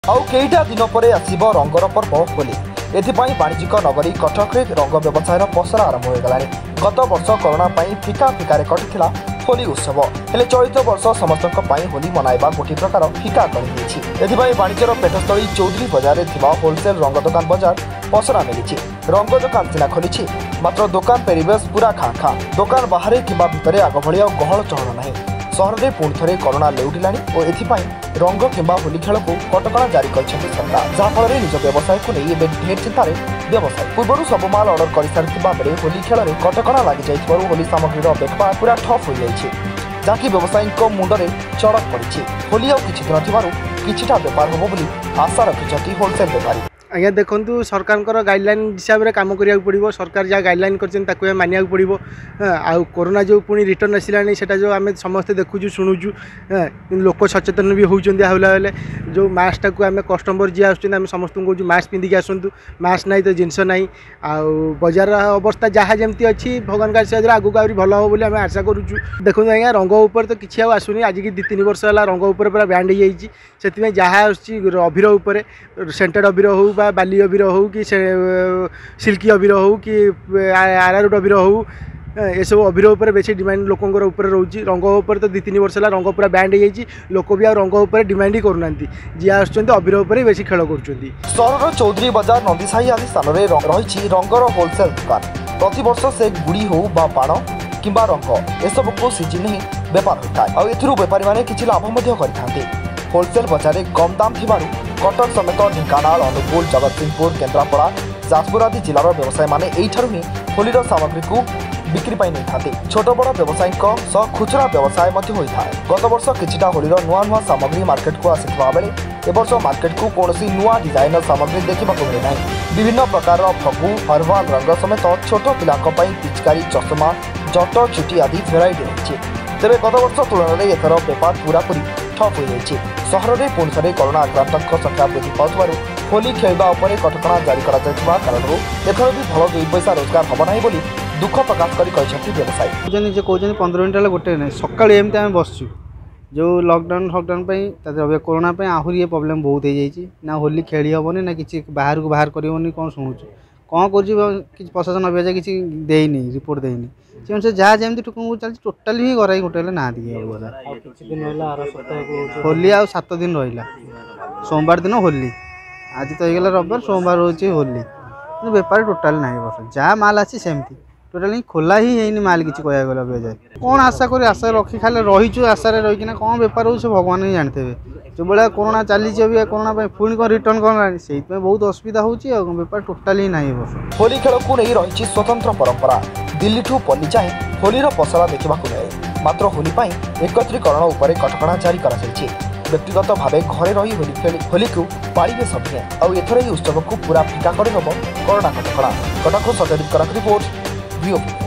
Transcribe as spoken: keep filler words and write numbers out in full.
आउ केईटा दिन पर आसिब रंगर पर्व होली। एथिपाई वाणिज्यिक नगरी कटक में रंग व्यवसायर पसरा आरंभ हो गलानी। गत वर्ष कोरोना फिका फिकार कटिथिला होली उत्सव हेले चलित वर्ष समस्त होली मनाइबा गोटे प्रकार फिका कर वाणिज्यर पेटस्थली चौधरी बजार में थिबा होलसेल रंग दुकान बजार पसरा मिली। रंग दुकान सिना खोली मात्र दुकान परिवेश पूरा खाँ खाँ। दुकान बाहर किंबा भितर आग भली गहल चहल ना। सहर में पुणी थे कोरोना लेउटिलानी और एथिपाई रंग किंबा होली खेल को कटकणा जारी कर सरकार, जहाँफल निज व्यवसाय को नहीं ढेर चिंतार व्यवसाय। पूर्व सब माल ऑर्डर कर सारी बेले होली खेल में कटकणा लग जाइथिबारु होली सामग्रीर बेपार पूरा ठप हो जाइछि, जहाँकि व्यवसायी मुंडरे चढ़क पड़ी। होली आउ किछि दिन थिबारु किछिटा बेपार होबो बोली आशा रखिछथि होलसेल बेपारी। आज्ञा देखु सरकार गाइडलाइन हिसाब से कम करा पड़ो। सरकार जहाँ गाइडलाइन कर मानिया पड़ो। आ कोरोना जो पुणी रिटर्न आसलानी से जो आम समस्ते देखुचु शुणुचु लोक सचेतन भी होती होला बेले जो मास्क टाक आम कस्टमर जी आम समस्त कहूँ मास्क पिंधिकी आसतु। मास्क ना तो जिनस ना आउ बजार अवस्था जहाँ जमी अच्छी भगवान का आशीर्वाद आगू आहरी भल हो आम आशा करुचु। देखो आज्ञा रंग उपर तो किसी आसुनी। आज की दी तीन वर्ष है रंग उपर पूरा बैंड हो जाइए। से जहाँ अबीर उपर सेंटेड अबीर हो बाली अबीर हो कि सिल्की अबीर हो कि आरारूट अबीर हो ये सब अबीर उपर बेसी डिमांड लोकंर उपर रोची। रंग उपर तो दी तीन वर्ष है रंग पूरा बैंड हो जाइए। लोक भी आ रंग उपर डिमांड ही करना। जी आसुँच अबीर उपर ही बेसी खेल कर। सहर चौधरी बजार नंदीसाही आदि स्थान में रही रंगर होलसेल दुकान। प्रतिवर्ष से गुड़ी हो बा बाण किंबा रंग एसबू को सीजन ही बेपार होता है। एथुरु बेपारी माने किछि लाभ मध्य करथांते। होलसेल बजार में कम दाम थिबारु कटक समेत ढेंकानाल, अनुगुल, जगतसिंहपुर, केन्द्रापड़ा, जाजपुर आदि जिलार व्यवसायी माने एइठारु ही होलीर सामग्री को बिक्री पाई नहीं थाते। छोट बड़ व्यवसायी सह खुचरा व्यवसाय मध्य होता है। गत वर्ष किछिटा होलीर नुआ नुआ सामग्री मार्केट को आसिथिबा बेले ए वर्ष मार्केट को कौनसी नुआ डिजाइनर सामग्री देखा मिले ना। विभिन्न प्रकार फगु, हर्बाल रंग समेत छोट पिला पिचकारी, चषमा, जट, चुटी आदि भेराइटी रही। तेरे गत वर्ष तुलन में एथर बेपार पूरापूरी ठप हो जाइए। सहर में पुणी थे कोरोना आक्रांतों संख्या वृद्धि पाउथिबारु होली खेलवा उपरे कटकणा जारी करा जायथिबा कारणरू एथर भी भल दुई पैसा रोजगार हम ना बोली दुख प्रकाश कर व्यवसायी कहते पंद्रह मिनट है गोटे ना सका एमती आम बसचु जो लॉकडाउन फकडाउन कोरोना आहरी ये प्रोब्लेम बहुत हो जाइए ना। होली खेली हेनी ना कि बाहर को बाहर करनी कौन शुणुचु कौन कर प्रशासन अभियान किसी देनी रिपोर्ट देनी से जहाँ जमी टुकु चलती टोटाली ही घर गोटे ना दिए होली आ सात दिन रहा। सोमवार दिन होली आज तो होगा रविवार, सोमवार रोचे होली। बेपार टोटाल ना बस जहाँ माल आसी सेमती टोटाली खोला ही है माल किसी कह गला जाए कौन आशा कर आशा रखी खाली रहीचु आशार रहीकिना कौन बेपार हो भगवान ही जानते जो भाया कोरोना चली कोरोना पुणी कौन रिटर्न कौन से बहुत असुविधा होपार टोटाल ही ना बस। होली खेल को नहीं रही स्वतंत्र परंपरा। दिल्ली ठू पल्ली जाए होलीर पसरा देखा मिले। मात्र होली एकत्रीकरण उपर कटकणा जारी कर व्यक्तिगत भाव घरे रही होली खेली होली को पाड़े सभी आउ एथर उत्सव को पूरा फिका कर कोरोना कटकणा। कटक सत्यजित रिपोर्ट।